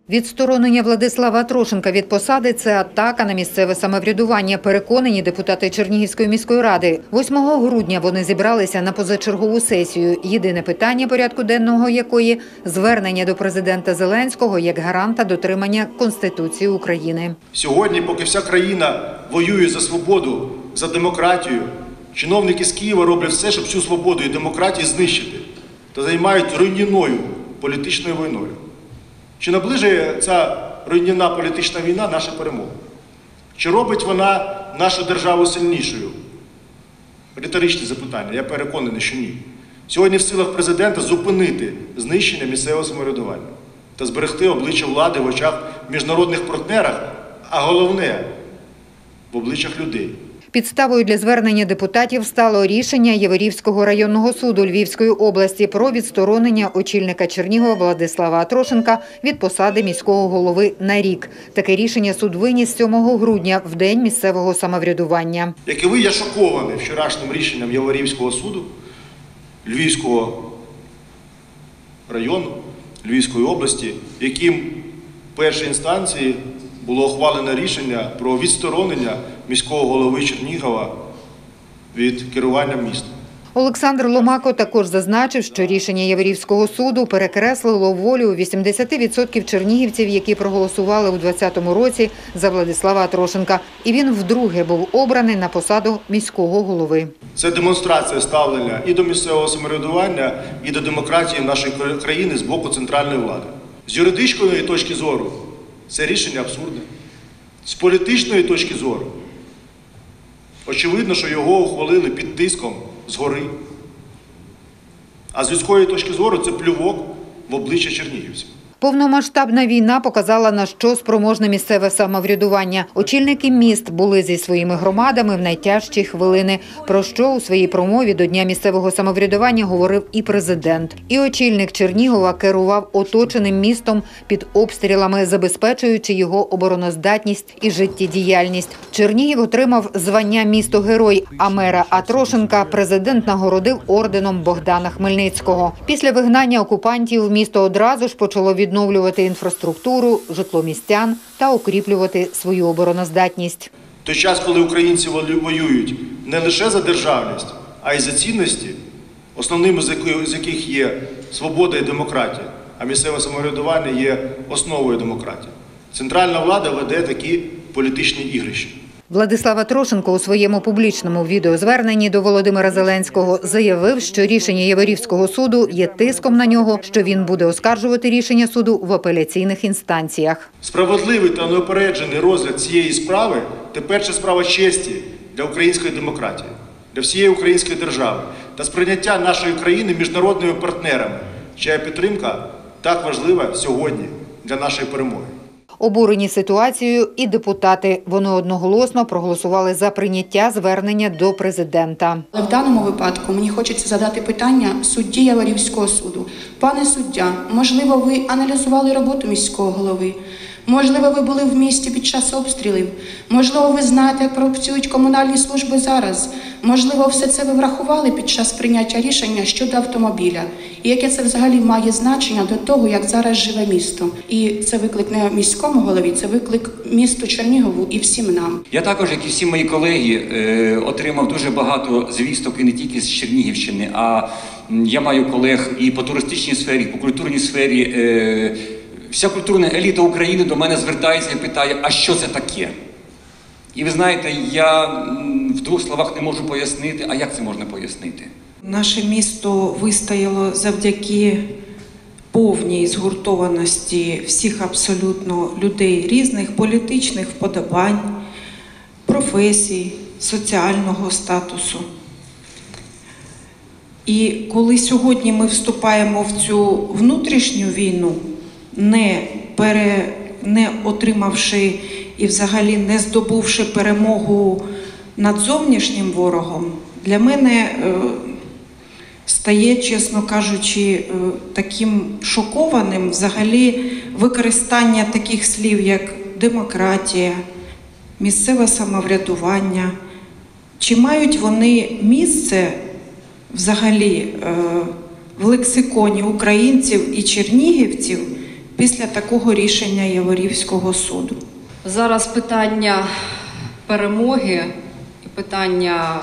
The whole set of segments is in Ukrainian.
Відсторонення Владислава Трошенка від посади – це атака на місцеве самоврядування, переконані депутати Чернігівської міської ради. 8 грудня вони зібралися на позачергову сесію, єдине питання порядку денного якої – звернення до президента Зеленського як гаранта дотримання Конституції України. Сьогодні, поки вся країна воює за свободу, за демократію, чиновники з Києва роблять все, щоб цю свободу і демократію знищити та займають руйнівною політичною війною. Чи наближує ця руйнівна політична війна нашу перемогу? Чи робить вона нашу державу сильнішою? Риторичне запитання, я переконаний, що ні. Сьогодні в силах президента зупинити знищення місцевого самоврядування та зберегти обличчя влади в очах міжнародних партнерів, а головне – в обличчях людей. Підставою для звернення депутатів стало рішення Яворівського районного суду Львівської області про відсторонення очільника Чернігова Владислава Трошенка від посади міського голови на рік. Таке рішення суд виніс 7 грудня, в День місцевого самоврядування. Як і ви, я шокований вчорашнім рішенням Яворівського суду Львівського району Львівської області, яким в першій інстанції було ухвалено рішення про відсторонення міського голови Чернігова від керування містом. Олександр Ломако також зазначив, що рішення Яворівського суду перекреслило волю 80% чернігівців, які проголосували у 2020 році за Владислава Трошенка. І він вдруге був обраний на посаду міського голови. Це демонстрація ставлення і до місцевого самоврядування, і до демократії нашої країни з боку центральної влади. З юридичної точки зору це рішення абсурдне. З політичної точки зору очевидно, що його ухвалили під тиском згори. А з людської точки зору це плювок в обличчя чернігівців. Повномасштабна війна показала, на що спроможне місцеве самоврядування. Очільники міст були зі своїми громадами в найтяжчі хвилини, про що у своїй промові до Дня місцевого самоврядування говорив і президент. І очільник Чернігова керував оточеним містом під обстрілами, забезпечуючи його обороноздатність і життєдіяльність. Чернігів отримав звання «Місто-герой», а мера Трошенка президент нагородив орденом Богдана Хмельницького. Після вигнання окупантів місто одразу ж почало відновлювати інфраструктуру, житло містян та укріплювати свою обороноздатність. В той час, коли українці воюють не лише за державність, а й за цінності, основними з яких є свобода і демократія, а місцеве самоврядування є основою демократії. Центральна влада веде такі політичні ігрища. Владислав Трошенко у своєму публічному відеозверненні до Володимира Зеленського заявив, що рішення Яворівського суду є тиском на нього, що він буде оскаржувати рішення суду в апеляційних інстанціях. Справедливий та неупереджений розгляд цієї справи – тепер це справа честі для української демократії, для всієї української держави та сприйняття нашої країни міжнародними партнерами, чия підтримка так важлива сьогодні для нашої перемоги. Обурені ситуацією і депутати. Вони одноголосно проголосували за прийняття звернення до президента. В даному випадку мені хочеться задати питання судді Яворівського суду. Пане суддя, можливо, ви аналізували роботу міського голови? Можливо, ви були в місті під час обстрілів? Можливо, ви знаєте, як працюють комунальні служби зараз? Можливо, все це ви врахували під час прийняття рішення щодо автомобіля? І яке це взагалі має значення до того, як зараз живе місто? І це виклик не міському голові, це виклик місту Чернігову і всім нам. Я також, як і всі мої колеги, отримав дуже багато звісток і не тільки з Чернігівщини, а я маю колег і по туристичній сфері, і по культурній сфері. Вся культурна еліта України до мене звертається і питає, а що це таке? І ви знаєте, я в двох словах не можу пояснити, а як це можна пояснити? Наше місто вистояло завдяки повній згуртованості всіх абсолютно людей різних політичних вподобань, професій, соціального статусу. І коли сьогодні ми вступаємо в цю внутрішню війну, не отримавши і взагалі не здобувши перемогу над зовнішнім ворогом, для мене стає, чесно кажучи, таким шокованим взагалі використання таких слів, як демократія, місцеве самоврядування. Чи мають вони місце взагалі в лексиконі українців і чернігівців після такого рішення Яворівського суду? Зараз питання перемоги і питання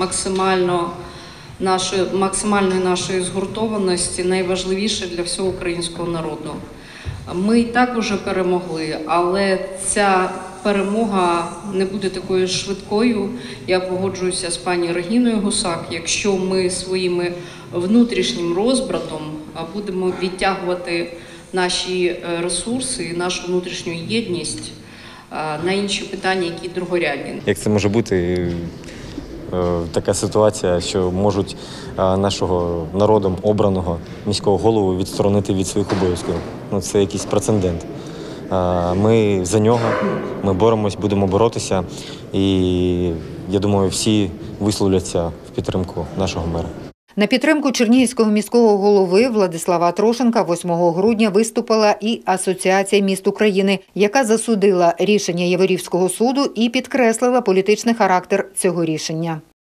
максимальної нашої згуртованості найважливіше для всього українського народу. Ми і так уже перемогли, але ця перемога не буде такою швидкою. Я погоджуюся з пані Регіною Гусак, якщо ми своїм внутрішнім розбратом будемо відтягувати наші ресурси, нашу внутрішню єдність на інші питання, які другорядні. Як це може бути така ситуація, що можуть нашого народом обраного міського голову відсторонити від своїх обов'язків? Ну, це якийсь прецедент. Ми за нього, ми боремось, будемо боротися. І я думаю, всі висловляться в підтримку нашого мера. На підтримку Чернігівського міського голови Владислава Трошенка 8 грудня виступила і Асоціація міст України, яка засудила рішення Яворівського суду і підкреслила політичний характер цього рішення.